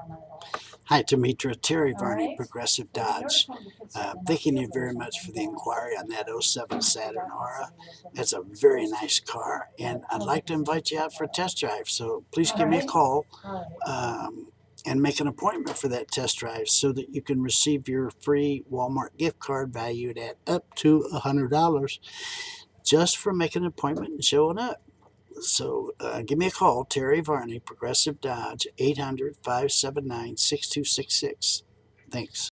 Hi, Tamitra. Terry Varney, Progressive Dodge. Thanking you very much for the inquiry on that '07 Saturn Aura. That's a very nice car, and I'd like to invite you out for a test drive. So please give me a call and make an appointment for that test drive so that you can receive your free Walmart gift card valued at up to $100 just for making an appointment and showing up. So give me a call, Terry Varney, Progressive Dodge, 800-579-6266. Thanks.